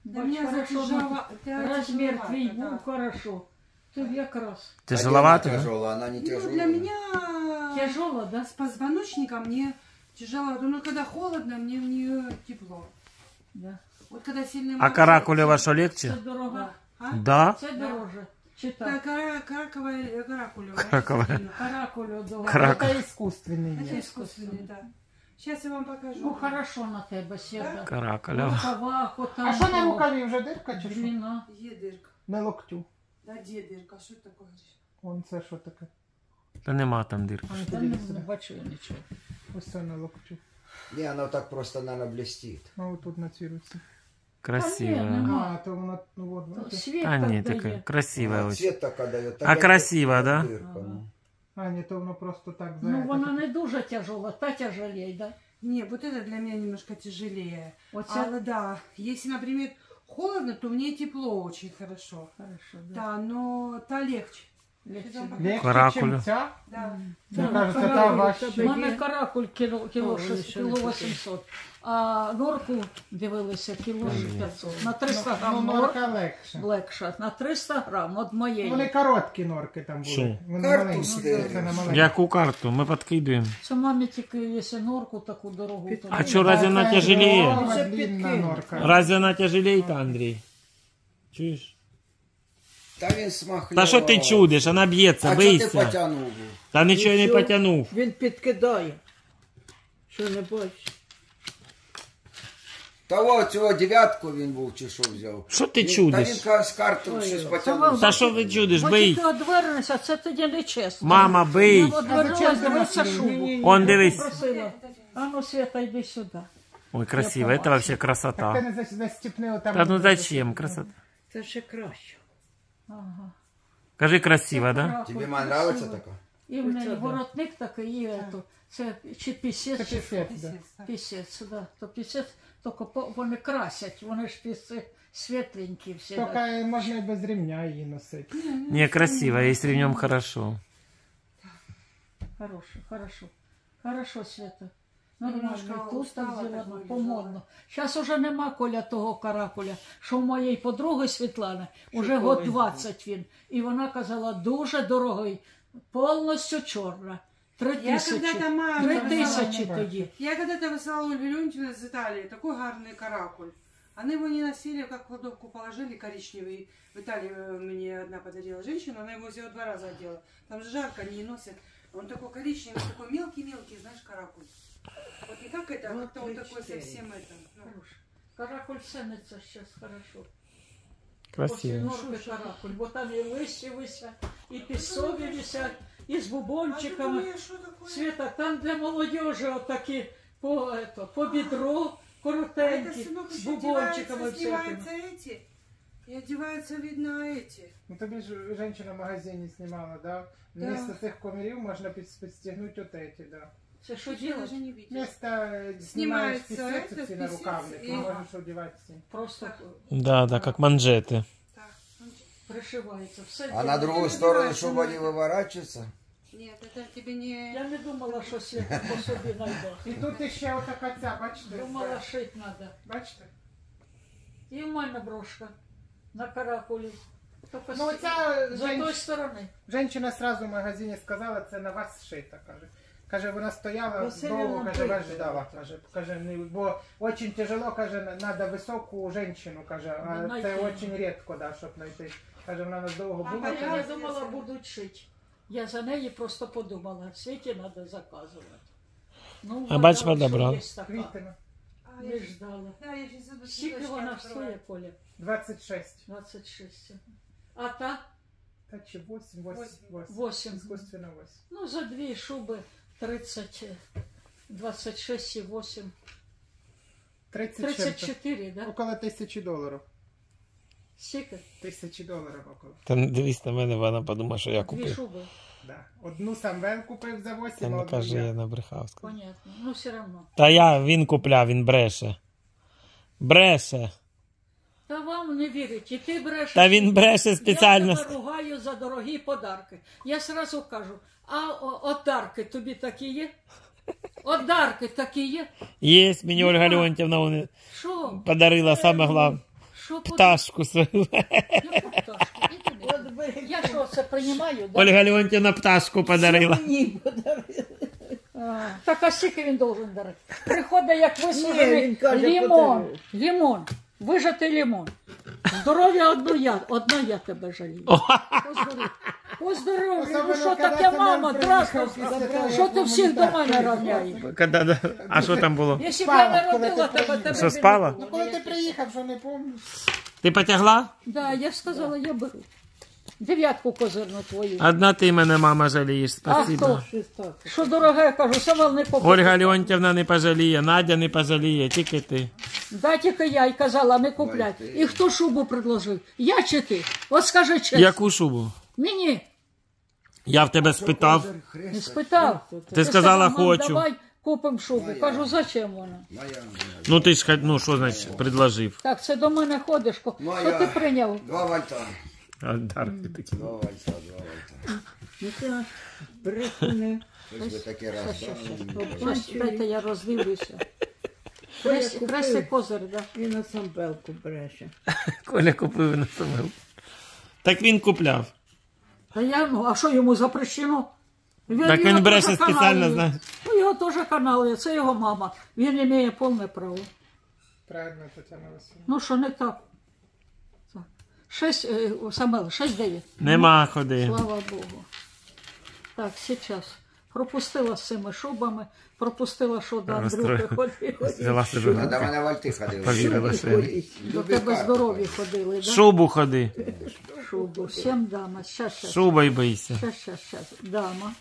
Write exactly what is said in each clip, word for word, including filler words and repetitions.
Для меня затяжава... Размер твій був хорошо. Тут якраз. Тяжеловато, да? Тяжело, она не Ну, тяжелая. для меня Тяжело, да? с позвоночником мне тяжело. Но когда холодно, мне в нее тепло. Да. Вот когда сильный А мороз... каракулева що Це легче? дорого. Да. А? Да? Це дороже. Да, Читай. кара, караковая, каракулева. Караковая. Каракулю дорого. Карак- Это искусственный. Это нет. искусственный, да. Сейчас я вам покажу. Ну, хорошо на тебе, Света. Каракулева. Рукава, отам. А що на рукаві вже дирка чи що? Длина. Є дырка. На локтю. Да, где дырка? Что это такое? Вон це що таке? Та нема там дирки. А ну, Та тоді не, сюди. не бачу я нічого. Ось це на локтю. Не, она так просто, наверное, блестит. А отут на цій руці. Красиво. Та ні, нема. А, то воно, ну вот. То от. Світ А так ні, дає. таке красиве Она очень. цвет такая дает. А красиво, да? Дырка, ну. А, ні, то воно просто так за. Ну, это. вона не дуже тяжела, та тяжелее, да? Не, вот это для меня немножко тяжелее. Вот А, это- да, если, например, холодно, то мне тепло очень хорошо. Хорошо, да. Да, но та легче. Легче. Легче, Каракулю. чим ця? Да. Мне Да, кажется, та каракуль, важче. У мене каракуль кіло, кіло, О, шесть- ще кіло не таке. вісімсот, а норку дивилися кіло п'ятсот. На триста Ну, грам норка норка легше. легша, на триста грам від моєї. Вони короткі норки там Що? були. Вони Карту маленькі. стерли. Це на маленькі. Яку карту? Ми підкидуємо. Це мамі тільки, якщо норку таку дорогу, то А не- чо, разве вона Це тяжелее? здорова, Вже длинна підкинув. норка. Разве вона тяжелее, Андрій? Чуєш? Та він смахлював. Та що ти чудиш? Вона б'ється, А що ти бийся. потягнув? Та нічого не потягнув. Він підкидає. Що не бачиш? Того цього дев'ятку він був чи що взяв. Що ти Він- Та чудиш? він ка- з карту щось потягнув. Та що ви чудиш? Бо Бий. тільки одвернешся, це тоді не чесно. Мама, бий. Я одвернулась, дивися шубу. Он дивись. Просила. А ну, Света, йди сюди. Ой, красиво, это вообще Так ти красота. не за- застіпни отам. Та ну зачем? Красота. Це ще краще. Ага. Кажи красиво, да? Каракуль Тобі має красивий. нравиться така? І в неї воротник такий є, то це чи Це пісець, чи пісець, да. пісець, да. То пісець, тільки по- вони красять, вони ж пісці світленькі всі. да. Тільки можна і без ремня її носити. Не, красиво, и с ремнем хорошо. Хорошо, хорошо. Хорошо, Света. Нормально, Немножко і тут так устала, так зелено, вилізала. помодно. Зараз уже нема Коля того каракуля, що в моєї подруги Світлани, уже колись год двадцять він. І вона казала, дуже дорогий, повністю чорна. Три Я тисячі. когда-то мамі Три казала, тисячі тоді. Я когда-то высылала Ольгу Леонтьевну из Италии, такой гарный каракуль. Они его не носили, как в кладовку положили, коричневый. В Италии э, мне одна подарила женщина, она его всего два раза одела. Там же жарко, не носят. Он такой коричневый, такой мелкий-мелкий, знаешь, каракуль. Вот не как это, а Вот как-то он три, такой четыре. совсем это. ну. Хороший. Каракуль цениться зараз хорошо. После Красиво. норки каракуль, бо там і лисі висять, і пісові висять, і з А бубончиками. что такое, что такое? Света, там для молодежи отакі по, это, по бедро, А это, коротенькі, сынок, з еще бубончиками одеваются, всякими. снимаются эти. И одеваются, видно, эти. Ну тобі ж жінка в магазині знімала, да? Вместо цих комірів можна під- підстегнути от эти, да. Це що Я делать? даже не видела. Вместо э, снимаешь Снимается писец, этот ці на писец, рукавник, и- можеш одевать всі. Просто Да, да, как манжеты. Так, ну, пришивається. Все А делать. на другую сторону, чтобы они выворачиваются? нет, это тебе не... Я не думала, що Света по собі знайде. І тут ще отака ця, бачите? Думала, шить треба. Бачите? І в мене брошка на каракулі. Тільки Ну з- ця з тої женщина, сторони. женщина сразу в магазині сказала, це на вас шита, каже. Каже, вона стояла Василь довго, каже, вас Анатолійович. ждала, каже, каже, не- бо дуже тяжело, каже, треба високу жінку, каже, а Ну, це знайти. дуже рідко, да, щоб знайти. Каже, вона нас довго А була. А я каже, думала, будуть шити. Я за неї просто подумала, світі треба заказувати. Ну, А бач, вгадала, подобрав. що є така. Квітина, А, я Не щас- ждала. Да, я сейчас иду Скільки вона стоїть, Коля? двадцять шість. двадцять шість. А та Та чи вісім, вісім, вісім. восемь. Іскусственно вісім. Ну, за дві шуби тридцять, двадцять шість і вісім. тридцять тридцять чим-то. чотири, да? Около тисячі доларів. Скільки? Тисячі доларів около. Та не дивись на мене, вона подумає, що я Дві купив. шуби. Да. Одну самвел купив за Та вісім, а не одну кажи, я я. набрехав. сказав. Понятно. Ну, все одно. Та я, він купляв, він бреше. Бреше. Та вам не вірить. І ти брешеш. Та він бреше спеціально. Я тебе ругаю за дорогі подарки. Я сразу кажу, а о- одарки тобі такі є? Одарки такі є? Є, мені Ольга Леонтьевна вони Що? подарила саме головне. Що куди? пташку свою. Яку пташку? Іди. Я що, це приймаю? Да? Ольга Леонтівна пташку подарила. Мені подарили. А, так а скільки він должен дарити? Приходить як Ні, висушений він каже, лимон. подарив. Лимон. Вижатий лимон. Здоров'я одно я, одна я тебе жалію. Поздоров'я. Поздоров'я. Ну Особливо, що коли таке, ти нам мама, приїхав здравствуй. після того, Що як ти всіх до гуманітарку мене равняєш? Когда, да. А що там було? Якщо б Спала, я не коли родила ти тебе, приїхав. тебе Що, б спала? не було. Ну коли ти приїхав, що не пам'ятаєш? Ти потягла? Да, я сказала, я беру. Дев'ятку козирну твою. Одна ти мене, мама, жалієш. А Спасибо. хто? Щось так. Що дороге, я кажу, Самвел не попав. Ольга Леонтівна не пожаліє, Надя не пожаліє, тільки ти. Да, тільки я і казала, не купляй. І хто шубу предложив? Я чи ти? От скажи чесно. Яку шубу? Ні-ні, Я в тебе спитав. не спитав. Ти сказала, «Мам, хочу». давай купимо шубу. Кажу, зачем вона? Моя. Ну ти ж, ну що значить, предложив. Так, це до мене ходиш. ко- Що Моя. ти прийняв? Два вольта. А, Дарки такі. Два вольта, два вольта. Ну це брехуни. Ось би таке раз. Щас, дайте я роздивлюся. Хрест, купив. хрест і козир, да? Він на самбелку бреше. Коля купив на самому. Так він купляв. Та я, ну, а що йому запрещено? Так його він бреше теж спеціально, канал є. знаєш. Ну, його теж канал є, це його мама. Він має повне право. Правильно, Тетяна Васильівна. Ну, що не так? Так. Шесть, е, Самвел, шесть дев'ять. Нема ходи. Слава Богу. Так, сейчас. Пропустила з цими шубами, пропустила, що до Андрюхи ходили. Взяла себе. А до мене вольти ходили. Повірила, що я. До тебе здорові ходили, да? Шубу ходи. Шубу. Всім дама. Щас, щас. Шуба й бийся. Щас, щас, щас. Дама.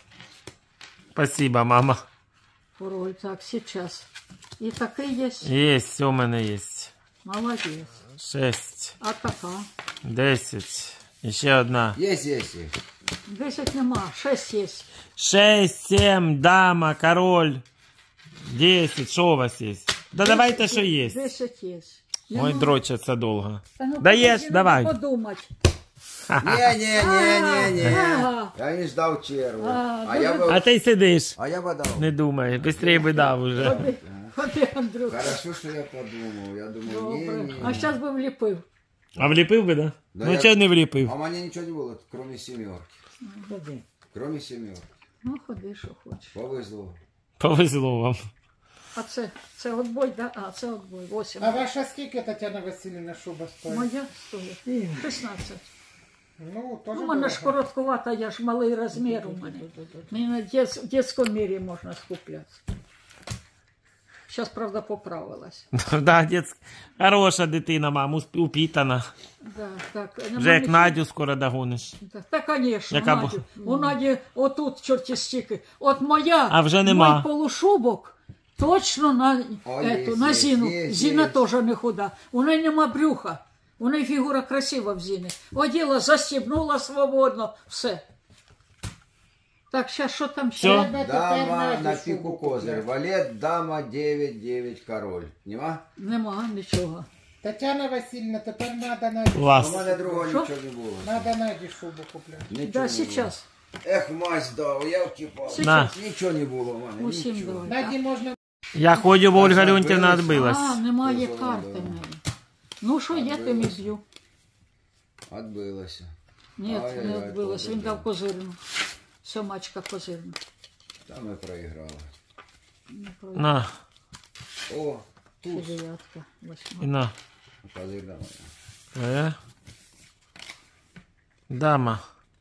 Спасибо, мама. Король, так, сейчас. І такий є. Є, все у мене є. Молодець. Шесть, А така? десять. І ще одна. Есть, есть. есть. Десять нема, шесть є. Шесть, сім, дама, король. Десять. Що у вас є? Да давайте, що є. Десять є. Ой, дрочаться довго. Та ну, Даєш, подожди, давай. надо подумать. Не, не, не, не, не. Ага. Я не ждав чергу. А, А я А бы, ти сидиш. а я бы дал. Не думай, быстрее би дав уже. Ходи, ходи, Андрюха. Хорошо, что я подумал. Я думаю, не, Добре. не. А зараз би вліпив. А вліпив би, да? Да Ну я- чого не вліпив? А у меня ничего не было, кроме семерки. Ходи. Кроме семерки. Ну, ходи, що хочеш. Повезло. Повезло вам. А це, це отбой, да? А, це отбой. Восемь. А ваша скільки, Тетяна Васильівна, шуба стоїть? Моя стоїть. шістнадцять. Ну, теж Ну, у мене ж дорого. короткувата, я ж малий розмір у мене. Мені на дєц- в дитячому мірі можна скупляти. Зараз, правда, поправилась. Да, дец... Хороша дитина, мам, усп- упітана. Да, так, нема Вже як нічого. Надю скоро догониш. Та, та, звісно, Яка Надю. У Наді отут чорті стільки. От моя, А вже нема. мой полушубок точно на, О, ету, є, на є, Зіну. є, Зіна є. теж не худа. У неї нема брюха. У неї фігура красива в Зіни. Оділа, застібнула свободно. Все. Так, зараз що там ще? Всьо. Треба тепер Дама Наді на шубу пику козырь. купляти. Валет, дама, девять, девять, король. Нема? Нема нічого. Тетяна Васильівна, тепер треба Наді. У Клас. мене другого Що? нічого не було. Треба Наді шубу купляти. Нічого Да, не було. зараз. Ех, мазь дав, я вкипав. На. Нічого не було в мене, Усім нічого. давай. Наді можна... Я ходю, бо Ольга Леонтівна А, відбилась. немає Дуже карти в добре. неї. Ну що, я тим і б'ю. Отбилося. Ні, Ай-яй-яй, не відбилось. Він добре. дав козирну. Сьомачка козирну. Там ми проіграли. На, О, Чи туз. дев'ятка, і восьма. на. Козир давай. Твоя. Дама.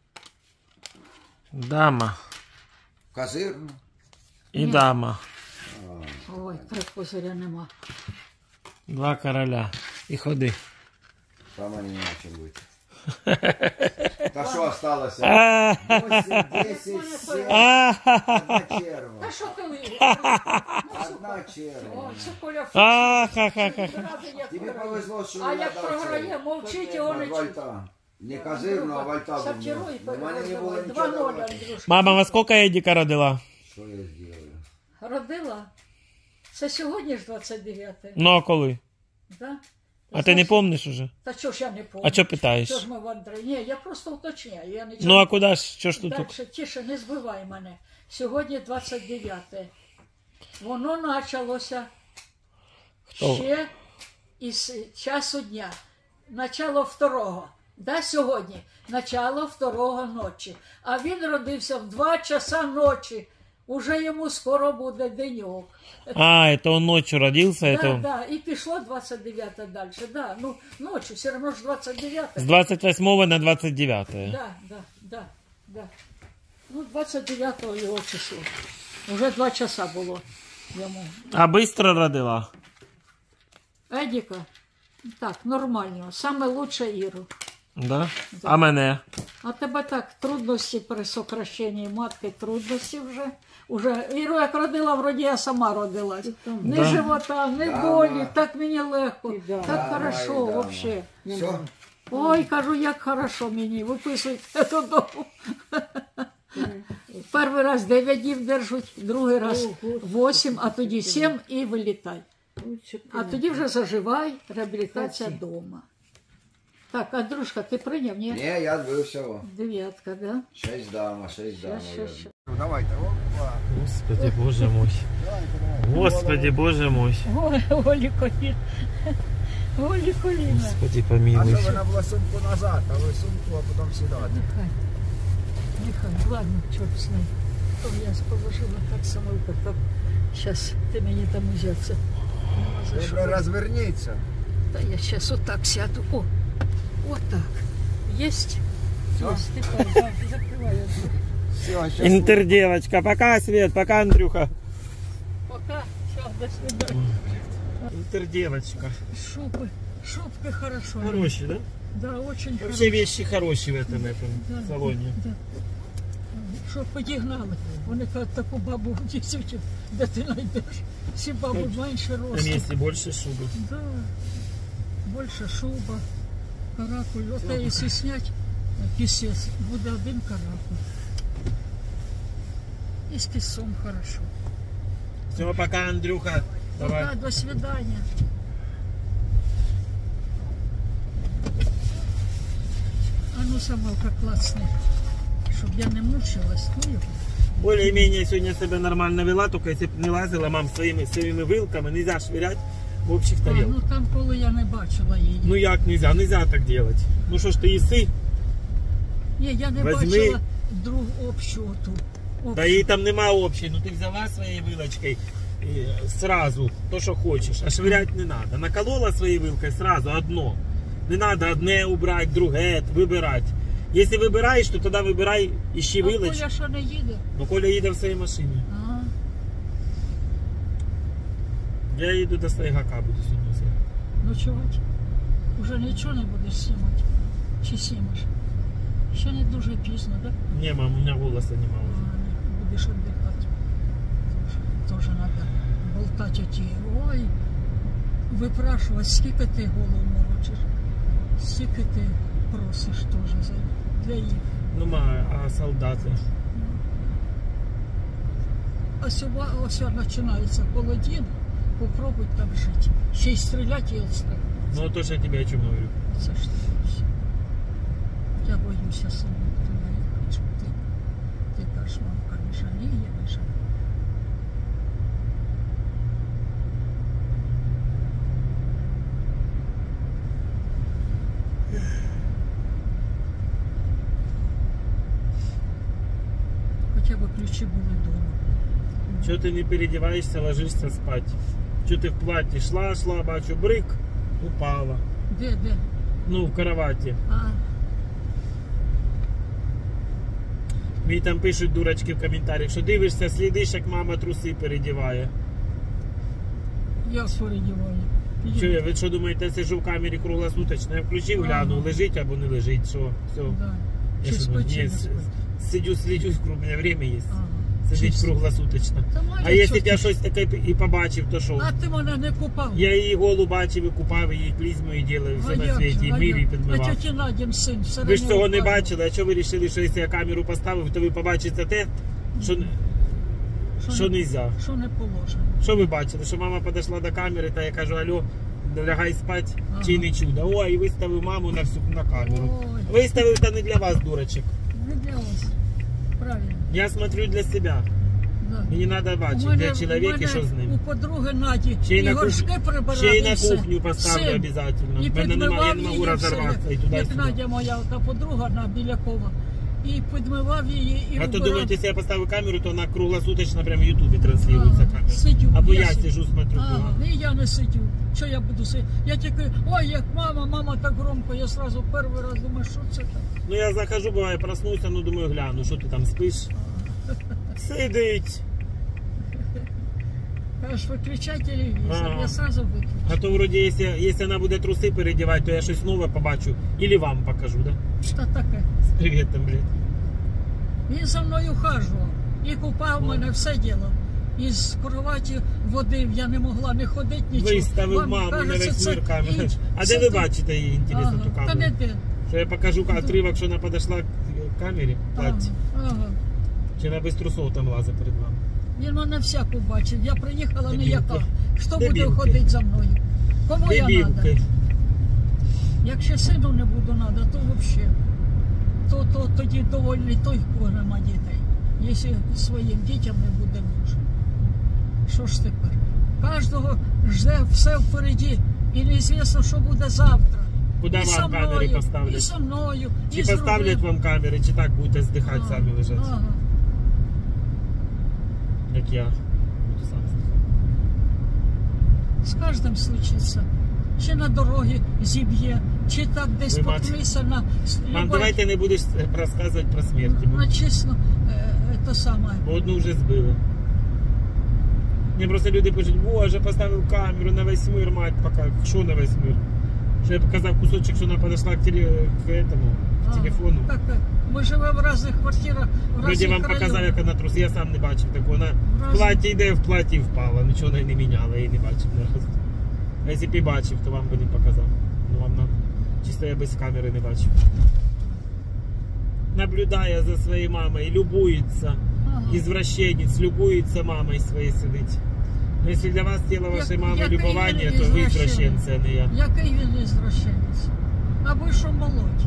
Дама. Козир? І дама. Ой, три козиря нема. Два короля. І ходи. Там они не начали бути. Та що осталося? А, восемь, десять, семь, а, одна черва. А що ти? Одна черва. О, це Коля а, ха-ха-ха. ради як Тобі програє. повезло, що А я як дав програє, черву. мовчить, його не От чуть. вольта. Не козирну, а вольта був. Сапчируй, У мене не було два нічого ноля, давати. Андрюшка. Мама, во сколько Едіка родила? Що я зроблю? Родила? Це сьогодні ж двадцять дев'яте, Ну, а коли? да? А ти не помниш уже? Та чого ж я не помню? А чого питаєш? Що ж ми в Андрей? Ні, я просто уточняю. Я нічого... Ну, а куди ж? Що ж тут? Дальше, тише, не збивай мене. Сьогодні двадцять дев'яте. Воно почалося Хто? ще із часу дня. начало второго. Да, сьогодні? Начало второго ночі. А він родився в два часа ночі. Уже йому скоро буде деньок. А, это он ночью родился? Да, это... да, і пішло двадцять дев'яте далі. Да, ну, ночі, все одно ж двадцять дев'яте. С двадцать восьмого на двадцать девятое. Да, да, да, да. Ну, двадцять дев'ятого його число. Уже два часа було йому. А быстро родила? Едіка, так, нормально. Саме лучше Іру. Да? А мене? А тебе так, трудності при сокращенні матки, трудності вже. Уже Іру як родила, вроді я сама родилась. Ні Да. живота, ні Да, болі, да. так мені легко, Да. так Да, хорошо да, вообще. Все. Ой, кажу, як хорошо мені, виписуйте додому. Перший раз дев'ять днів держуть, другий раз вісім, а тоді сім і вилітай. А тоді вже заживай, реабілітація вдома. Так, Андрюшка, ти прийняв, ні? Не, я был всего. Дев'ятка, да? Шесть дама, шесть дама. Щас, щас, щас. Ну, давай-то, опа. Господи, боже мой. Господи, боже мой. Ой, Олі коліна. Олі коліна. Господи, А помилуй. что вы на было сумку назад, а вы сумку, а потом сюда? Нехай. Нехай, ладно, чорт з ним. То я положила так самойку, так. Щас ти мені там узяться. Нема за що. Добре, развернется. Та я зараз отак сяду. О, отак. Єсть? Всё? Єсть. Ти пойдем, закривай. Все, сейчас. Интердевочка. Пока, Свет, пока, Андрюха. Пока. Все, до свидания. Интердевочка. Шубы. Шубки хорошо. Хороший, да? Да, очень Вообще хорошо. вещи хорошие в этом, этом Да, салоне. Да. Щоб підігнали. Вони кажуть, таку бабу в десять, де ти знайдеш. Всі баби менше Там росту. есть и больше шубы. Да. Більше шуба, каракуль. Оте, якщо снять пісець, буде один каракуль. І з пісом хорошо. Все, пока, Андрюха. Давай. Пока, до свидания. А ну, Самалка, классная. Чтоб я не мучилась. Ну, його. Более-менее сегодня себя нормально вела, только если бы не лазила, мам, своими, своими вилками, нельзя швырять в общих А, тарелках. ну там, коли я не бачила її. Ну як нельзя? Нельзя так делать. Ну что ж ты еси? Ні, я не возьми. бачила друг общу ту. Да її там нема общей. Ну ти взяла своєю вилочкою і сразу то, що хочеш. А швырять не надо. Наколола своєю вилкою сразу одно. Не надо одне убрать, друге, вибирати. Якщо вибираєш, то тоді вибирай іще А вилочку. Коля що не їде? Ну Коля їде в своїй машині. А, Я їду до Сайгака, буду сьогодні взяти. ночувати. Уже нічого не будеш сімати. Чи сімаш? Ще не дуже пізно, так? Да? Не, мам, у меня голоса нема А, уже. ні, будеш віддихати. Тоже треба болтати оті. Ой, випрашувати, скільки ти голову морочиш, скільки ти просиш теж за для їх. Ну, ма, а солдати? А сьогодні ось починається холодін, попробуй там жити. Ще й стріляти і відстріляти. Ну, то, що я тебе о чому говорю. Це ж таке. Я боюся сама, ти не хочу. Ти, ти кажеш, мамка, не жаліє, не жаліє. Хоча б ключі були вдома. Чого ти не переодеваешься, ложишься спать? Чого ти в платі шла, шла, бачу, брик, упала. Де, де? Ну, в кроваті. А, Мені там пишуть дурочки в коментарях, що дивишся, слідиш, як мама труси передіває. я передіваю. Що, я- ви що думаєте, я сиджу в камері круглосуточно? Я включив, гляну, лежить або не лежить, що, все. Да. Я Чи що, спить, чи ні, не с- спить. сидю, слідю, у мене время є. Ага. Сидить Чисто. круглосуточно. Та має А якщо б я чорт. щось таке і побачив, то що? А ти мене не купав. Я її голу бачив і купав, її клізмою ділив, все А на як світі, же, і а мив, і як? А підмивав. тьоті Надін син все Ви ж одно цього не впав. бачили, а що ви вирішили, що якщо я камеру поставив, то ви побачите те, що, що не- не можна. Що не положено. Що ви бачили? Що мама підійшла до камери, та я кажу, алло, лягай спать, Ага. чи не чудо. Ой, і виставив маму на всю на камеру. Ой, Виставив, та не для вас, дурочок. не для вас. Правильно. Я смотрю для себя. Да. Мені треба У бачити, мене- де у чоловік і мене що з ним. У подруги Наді Ще й і на горшки кухню, прибирали. ще й на все. кухню поставлю Все. обов'язково. І В мене немає, я підмивав не можу її розірватися і все. туди і Як сюди. Надя моя, та подруга на Білякова. І підмивав її, і А то вбирав. думаєте, якщо я поставлю камеру, то вона круглосуточно прямо в Ютубі транслюється Ага, камера. сидю, Або я сидю. сижу, смотрю. Ага, кругом. і я не сидю. Що я буду сидіти? Я тільки, ой, як мама, мама так громко, я сразу перший раз думаю, що це так? Ну я захожу, буває, проснуся, ну думаю, гляну, що ти там спиш. Сидить. Кажеш, виключай телевізор, Ага. я сразу виключу. А то вроді, якщо, якщо вона буде труси передівати, то я щось нове побачу. Ілі вам покажу, да? Що таке? З привітом, блядь. Він за мною ухажував. І купав мене, все діло. Із кроваті водив, я не могла не ходити, нічого. Виставив Вам маму на кажеться, весь це мир камеру. інч. А Це де ви ти- бачите її, інтересно, ту Ага, та не камеру? де. Що я покажу отривок, що вона підійшла к камері, Ага, платці. ага. Чи вона без трусов там лазить перед вами? Він мене всяку бачив. Я приїхала Дебілки. ніяка. Хто буде Дебілки. ходити за мною? Кому я Дебілки. треба? Якщо сину не буду треба, то взагалі. То, то тоді довольний той, в кого нема дітей. Якщо своїм дітям не буде мужа. Що ж тепер? Кожного жде все впереді. І неізвісно, що буде завтра. Куди І со вам камери мною, поставлять? І со мною, Чи і з поставлять другим. вам камери, чи так будете здихати Ага, самі лежати? ага. Як я. Буду сам здихати. З кожним случиться. Чи на дорогі зіб'є, чи так десь Ви бачите? поткнися на... Мам, давайте не будеш розказувати про смерть. бо- На чесно, е, то саме. Бо одну вже збили. Мені просто люди пишуть, боже, поставив камеру на весь мир, мать, пока. Що на весь мир? Що я показав кусочок, що вона підійшла к, теле... к этому, к телефону. Так, е, ми живемо в різних квартирах, в Вроді різних вам показав, районах. як вона трус. Я сам не бачив такого. Вона в Разом. платі йде, в платі впала. Нічого не міняла, я її не бачив ні разу. А якщо б і бачив, то вам би не показав. Ну вам на... чисто я без камери не бачив. Наблюдає за своєю мамою, любується. Ага. Извращенец, любується мамою своєю сидить. Ну, якщо для вас тіло вашої Як- мами який любування, він то ви извращенець? извращенці, а не я. Який він ізвращенець? Аби що молодь.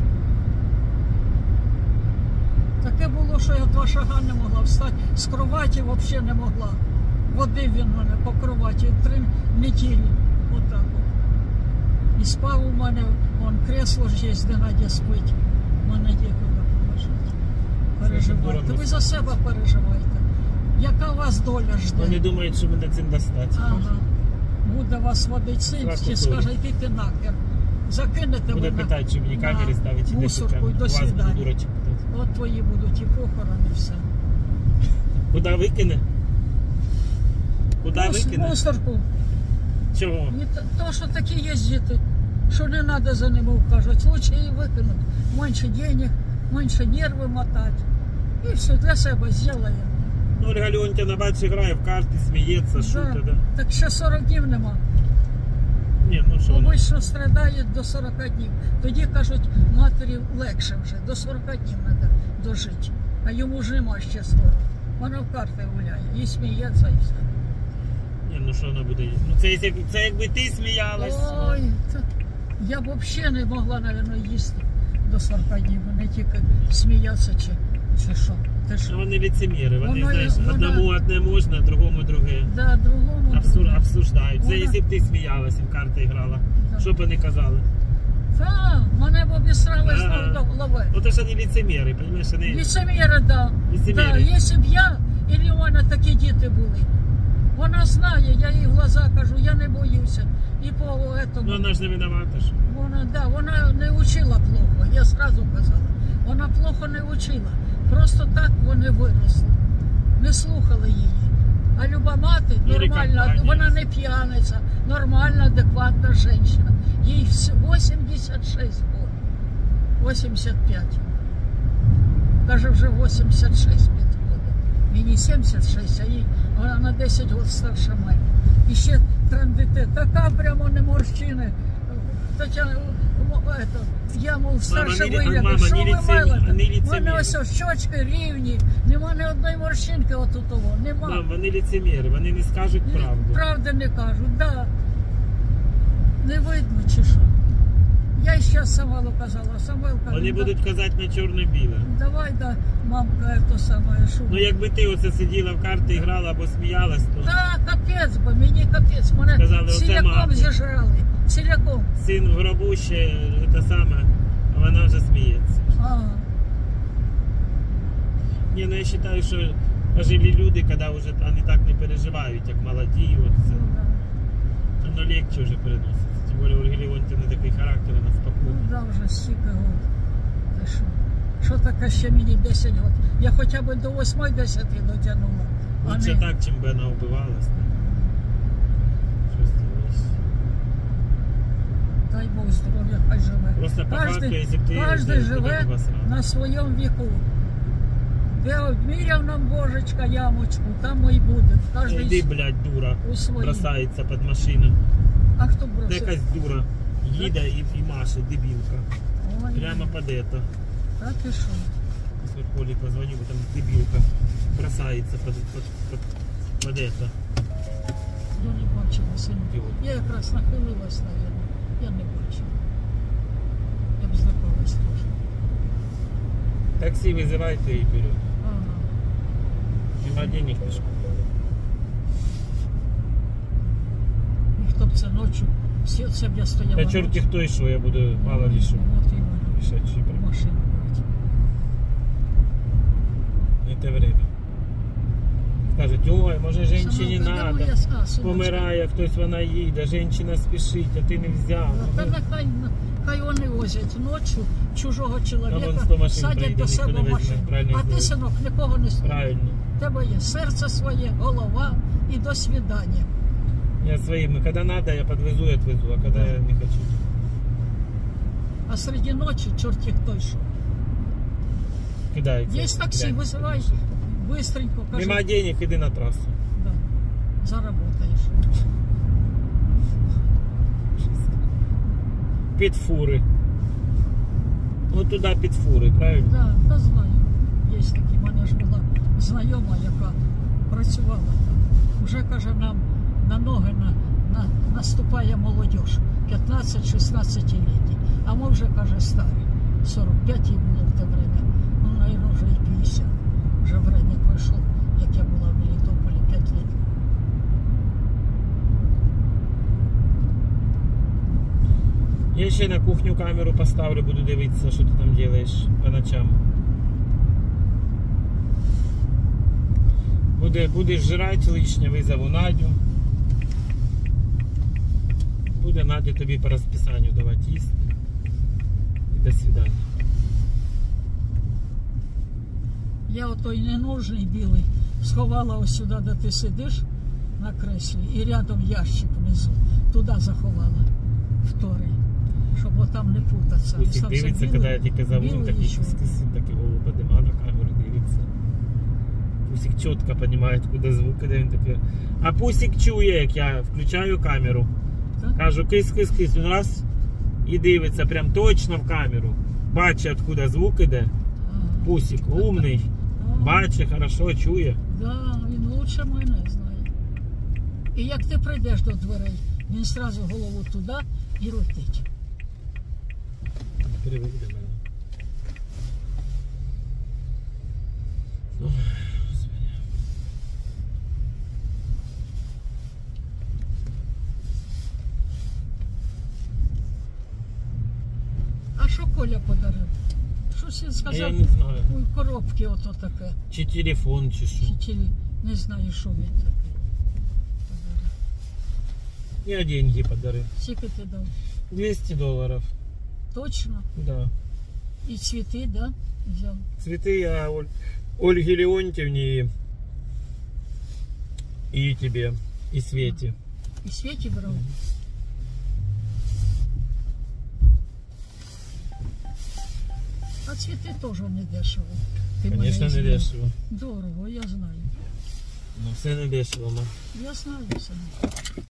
Таке було, що я два шага не могла встати. З кроваті взагалі не могла. Водив він мене по кроваті три неділі. Отак от. І спав у мене, вон кресло ж є, де Надя спить. У мене є куди положити. Переживайте. Ви за себе переживайте. Яка вас доля жде? Вони думають, що мене цим достати. Ага. Буде вас водить син, Страшно і скаже, йди ти нахер. Закинете Буде мене питати, чи мені на камери ставити, чи де мусорку, камери. і до Вас буде свидання. дурачок питати. От твої будуть і похорони, і все. Куди викине? Куди Мус- викине? Мусорку. Чого? І то, то, що такі є діти, що не треба за ними ухажувати. Лучше її викинути. Менше денег, менше нерви мотати. І все, для себе зробимо. Ну, Ольга Леонтьевна, бачиш, грає в карти, сміється, шутить, да? Так ще сорок днів нема. Ні, ну що вона? Обично страдають до сорока днів. Тоді, кажуть, матері легше вже, до сорока днів треба дожити. А йому ж нема ще скоро. Вона в карти гуляє, і сміється, і все. Ні, ну що вона буде? Ну це, як- це якби ти сміялась. Ой, це... я б взагалі не могла, мабуть, їсти до сорока днів, не тільки сміятися чи, чи що. Ти Ну, що? вони лицеміри, вони, Вона- знаєш, вона- одному одне можна, другому друге. Да, другому. Абсур, другому. обсуждають. Це Вона- якщо б ти сміялась і в карти грала. Да. Що б вони казали? Та, мене б обісрали Ага. знову до голови. Ото ж вони лицеміри, розумієш? Вони... Ліцеміри, да. Ліцеміри. Да, якщо б я, і у мене такі діти були. Вона знає, я їй в глаза кажу, я не боюся. І по этому. Ну вона ж не винувата ж. Вона, да, вона не учила плохо, я сразу казала. Вона плохо не учила. Просто так вони виросли. Не слухали її. А люба мати Ну, нормальна, компанія. вона не п'яниця, нормальна, адекватна жінка. Їй вісімдесят шість років. вісімдесят п'ять. Даже вже вісімдесят шість підходить. Мені сімдесят шість, а їй вона на десять років старша мене. І ще трендите, така прямо не морщини. Тетяна, м- это, я, мов, старше не лі- вигляду. мама, Що не ви ліцемі- мелите? не У ліцеміри. мене ось ось щочки рівні, нема ні одної морщинки отут того, нема. Мам, вони лицеміри, вони не скажуть правду. Правди не кажуть, да. Не видно чи що. Я ще я Самвелу казала, Самвел каже, Вони «Да, будуть казати на чорне-біле. давай, да, мамка, то саме, що. Ну якби ти оце сиділа в карти, грала або сміялась, то Та, капець, бо мені капець, мене Сказали, оце ціляком мати. зіжрали, ціляком. син в гробу ще те саме, а вона вже сміється. Ага. Ні, ну я вважаю, що пожилі люди, коли вже вони так не переживають, як молоді, от це. Ну, да. Воно легче вже переноситься. Тим більше Ольга Леонтівна такий характер, вона Ну, спокійна. да, вже стільки год. Ти що? Що таке ще мені десять років? Я хоча б до восьми-десяти дотягнула. А Лучше не... так, чим би вона вбивалась. Що зробиш? Дай Бог здоров'я, хай живе. Просто по факту, Кожний, якщо б ти кожний їздив, живе куди б вас рано. на своєму віку. Де обміряв нам Божечка ямочку, там і буде. Ну, Кожний Іди, блядь, дура, у своїй. бросається під машину. А хто Та бросив? якась дура їде і, і маше, дебілка. Ой, Прямо під это. та ти що? Если Коле позвоню, там дебилка бросается под, под, под, под это. Я не бачила сину. Ідіот. Я якраз нахилилась, мабуть. Я не бачила. Я б злякалась теж. Такси вызывайте и вперед. Ага. Нема денег пішов. І хто б це ночі, всі це б я стояла. Та чорті хто і що, я буду мало ли що От іменно. рішати, чи при- Машину брати. не те время. Скажуть, ой, може жінці не Самого надо. я а, синочка. Помирає хтось, вона їде, жінка спішить, а ти не взяв. Та нехай, хай вони возять ночі чужого Там вон чоловіка, сто машин садять приїде, до ніхто себе не візьме, машину. правильно А ти, зробив. синок, нікого не слухай. Правильно. У тебе є серце своє, голова і до свидання. Я своим, когда надо, я подвезу и отвезу, а когда Да. я не хочу. А серед ночі чорті хто йшов. Кидайте. Є таксі, визивай, бистренько, кажи. Нема денег, иди на трассу. Да. Заработаєш. Під фури. Вот туда під фури, правильно? Да, та знаю. Є такі. У мене ж була знайома, яка працювала там. Вже, каже, нам на ноги на, на, наступає молодіж. п'ятнадцять-шістнадцять літні. А ми вже, каже, старі. сорок п'ять їй було в те время. Ну, наверное, вже і п'ятдесят. Вже время пройшло, як я була в Мелітополі п'ять років. Я ще на кухню камеру поставлю, буду дивитися, що ти там робиш по ночам. Буде, будеш жрати лишнє, визову Надю. Буде Надя тобі по розписанню давати їсти. І до свидання. Я отой ненужний білий сховала ось сюди, де ти сидиш на креслі, і рядом ящик внизу. Туди заховала вторий, щоб отам не путатися. Пусик Сам дивиться, білий, коли я тільки зову, білий такий і чорний. кис-кис, такий голову подима на камеру, дивиться. Пусик чітко розуміє, куди звук іде, він такий. А Пусик чує, як я включаю камеру. Так? Кажу, кис-кис-кис, він раз і дивиться прям точно в камеру. Бачить, откуда звук іде. Ага. Пусик умний, Ага. бачить, хорошо, чує. Да, він лучше мене знає. І як ти прийдеш до дверей, він одразу голову туди і летить. Привик до мене. Ой, Господи. А що Коля подарив? Щось він Я сказав, не знаю. у коробки ото таке. Чи телефон, чи що. Чи ті- не знаю, що він такий. подарив. Я деньги подарив. Скільки ти дав? двісті доларів. Точно? Да. І цвіти, да? Взяв. Цветы я Оль... Ольге Леонтьевне и тебе, и Свете. І Світі брав. А цвіти теж не дешево. Ти мене Конечно, не извини. дешево. Дорого, я знаю. Ну, все не дешево, ма. Я знаю все.